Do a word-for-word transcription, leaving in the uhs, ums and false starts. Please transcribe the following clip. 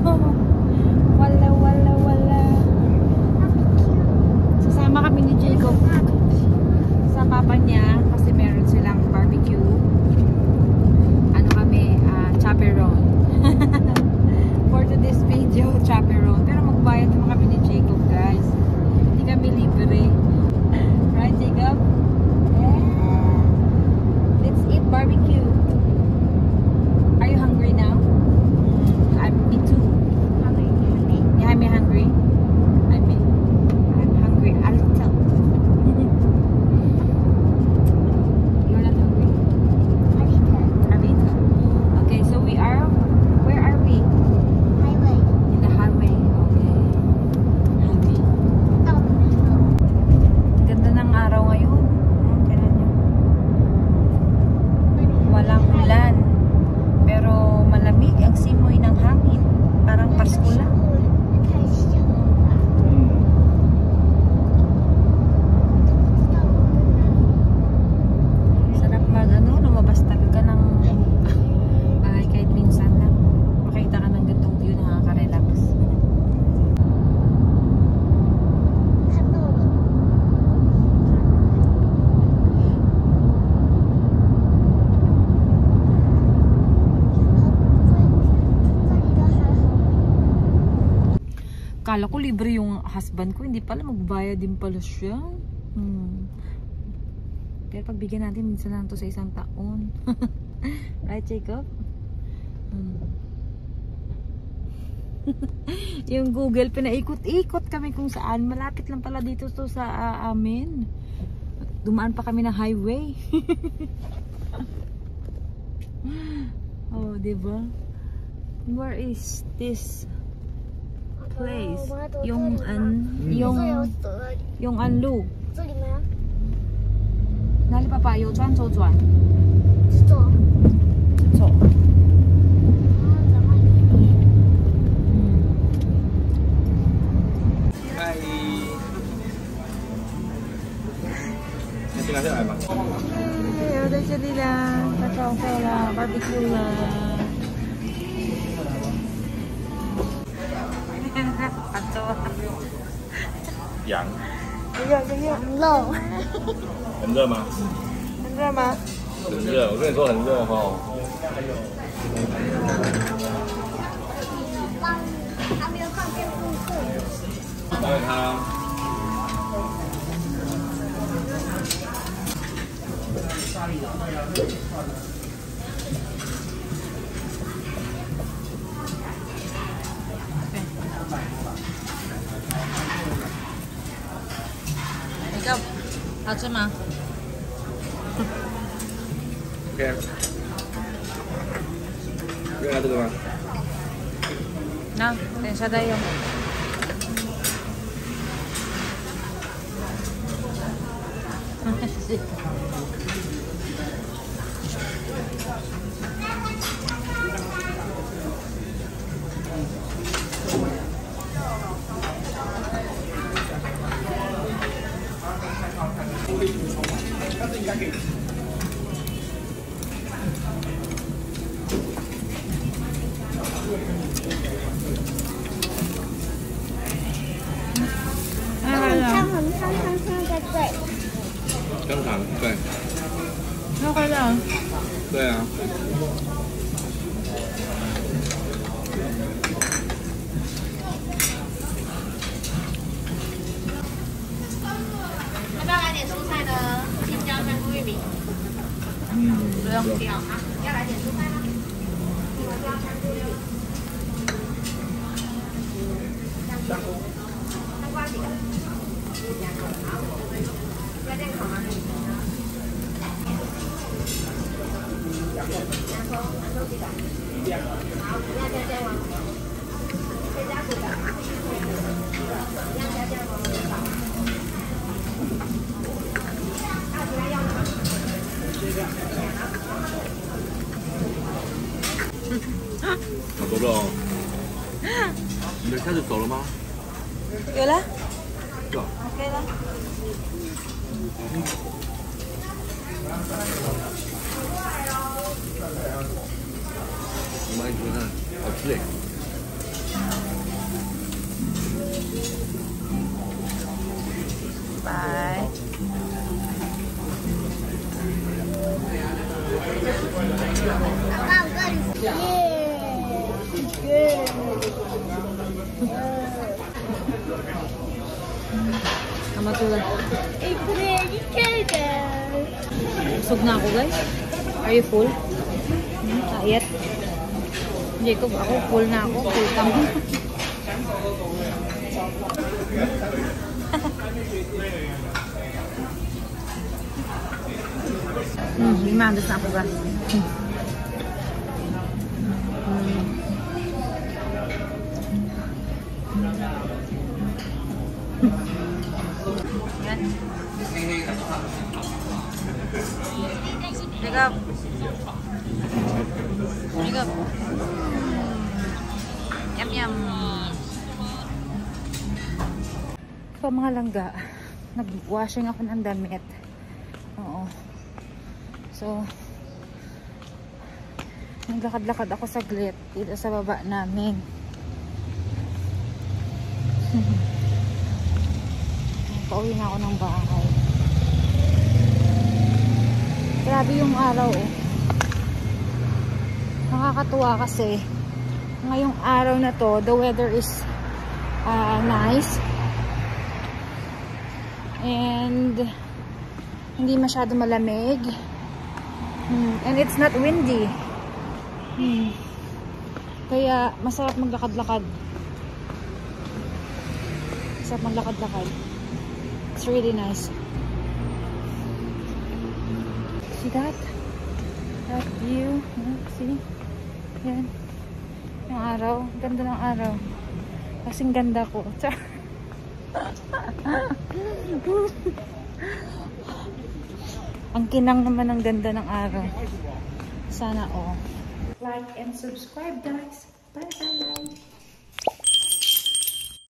Wala, wala, wala. Sasama kami ni Jacob sa papa niya kasi meron silang barbecue. Ano kami, uh, chaperone. For today's video, chaperone. Pero magbayad naman kami ni Jacob, guys. Hindi kami libre. Right, Jacob? Yeah. Let's eat barbecue. Are you hungry now? I'm me too. Hungry. Yeah, I'm hungry. I'm I'm hungry. A little. You're not hungry? A little. A little. Okay, so we are. Where are we? Highway. In the highway. Okay. Highway. Oh. Ganda ng araw ngayon. Hmm, tingnan niyo. Walang ulan. Pero malamig ang simoy ng hangin. Parang Pasko lang. Sarap mag ano, lumabas talaga ng bahay kahit minsan lang. Makita ka ng gantong view, nakaka-relax. Kala ko libre yung husband ko, hindi pala, magbayad din pala siya. Hmm. Pero pagbigyan natin, minsan lang to sa isang taon. Right, Jacob? Hmm. Yung Google, pinaikot-ikot kami kung saan. Malapit lang pala dito to sa uh, amin. Dumaan pa kami ng highway. Oh, diba? Where is this place? Yung an yung yung anlu. 这里吗？ 哪里爸爸右转左转？ 左。 左。 嗨，那进来再来吧。 哎，我在这里啦，快烧饭啦 ，barbecue 啦。 羊， 这个这个肉。 很热吗？ 很热吗？ 很热，我跟你说很热哈。 还没有放电风扇。 打给他。 Jacob, 好吃吗 OK。要拿这个吗？ 那等一下再用。 但是应该可以。 香很香香香的对。 香肠，对。 那快点。 对啊。 要不要来点蔬菜呢？青椒、香菇、玉米。 嗯，不用。 不要啊，要来点蔬菜吗？青椒、香菇、玉米。香菇。香菇几个？好，要这样烤吗？洋葱，洋葱几个？好，不要加酱吗？可以加几个？不要加酱吗？还有其他要的吗？ 好多肉哦。你们开始走了吗？ 有了。 有。 OK 了。 你们一起看，好吃哎。 Bye. Matulog. Busog na ako, guys. Are you full? Hmm, kayat. Jacob, ako full na ako. Full kang. Hmm, limandos na ako, guys. Hmm. Yan. Jacob. Jacob. Yum yum. Pa mga langga, nag-washing ako ng damit. Oo. So, naglakad-lakad ako saglit dito sa baba namin. Pauwi na ako ng bahay. Grabe yung araw oh. Nakakatuwa kasi ngayong araw na to, the weather is uh, nice and hindi masyado malamig. Hmm. And it's not windy. Hmm. Kaya masarap maglakad-lakad. Masarap maglakad-lakad. It's really nice. See that? That view. See? Yan. Yung araw. Ganda ng araw. Kasing ganda ko. Ang kinang naman ng ganda ng araw. Sana oh. Like and subscribe guys. Bye bye.